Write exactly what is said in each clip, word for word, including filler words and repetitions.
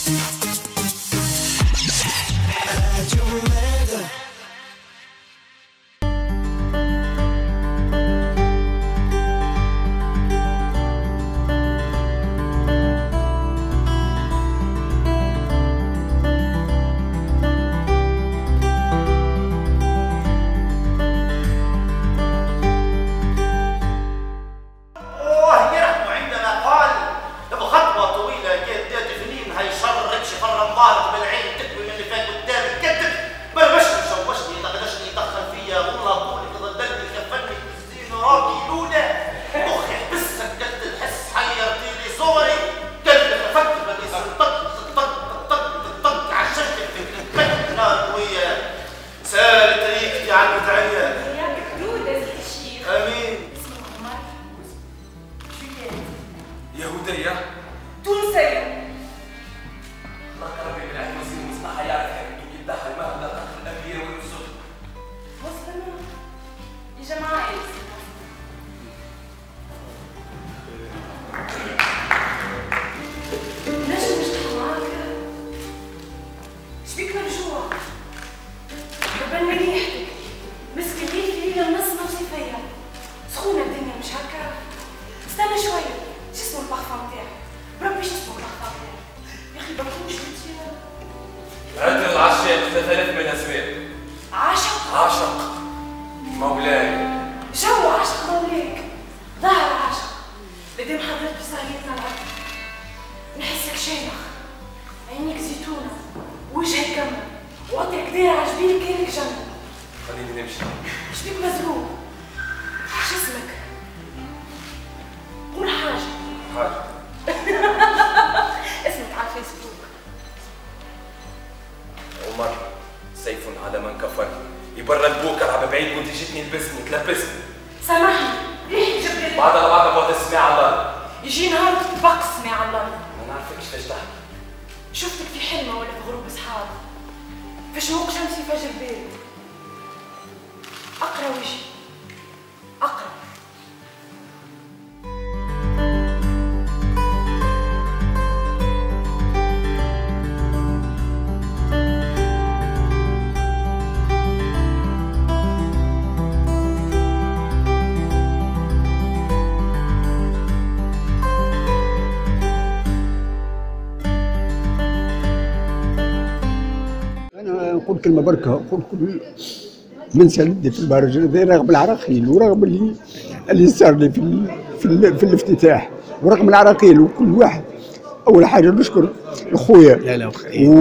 نقول كلمه بركه، نقول كل من سالدي في المهرجان هذا رغم العراقيل ورغم اللي اللي صار لي في ال في, ال في الافتتاح ورغم العراقيل وكل واحد. اول حاجه نشكر خويا لا لا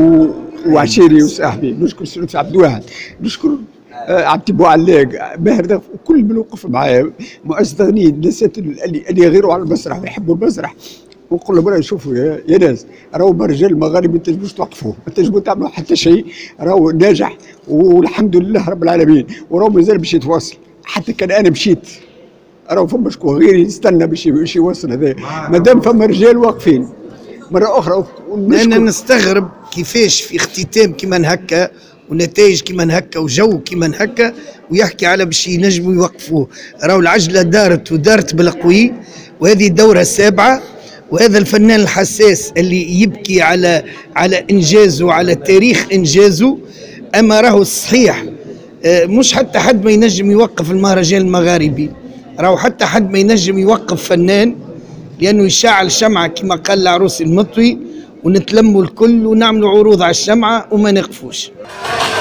وعشيري وصاحبي، نشكر سلوك عبد الواحد، نشكر عبد بوعلاق باهر وكل من وقف معايا، مؤسسين الناس اللي اللي يغيروا على المسرح ويحبوا المسرح. ونقول لهم شوفوا يا, يا ناس، راهو الرجال المغاربي ما تنجموش توقفوه، ما تنجموا تعملوا حتى شيء، راهو ناجح والحمد لله رب العالمين، وراهو مازال باش يتواصل. حتى كان انا مشيت راهو فما شكون غيري يستنى باش باش يوصل هذا، ما دام فما رجال واقفين. مره اخرى انا نستغرب كيفاش في اختتام كيما هكا ونتائج كيما هكا وجو كيما هكا ويحكي على باش ينجموا يوقفوه. راهو العجله دارت ودارت بالقوي، وهذه الدوره السابعه، وهذا الفنان الحساس اللي يبكي على على انجازه وعلى تاريخ انجازه. اما راهو الصحيح مش حتى حد ما ينجم يوقف المهرجان المغاربي، راهو حتى حد ما ينجم يوقف فنان، لانه يشعل شمعه كما قال العروسي المطوي، ونتلموا الكل ونعملوا عروض على الشمعه وما نقفوش.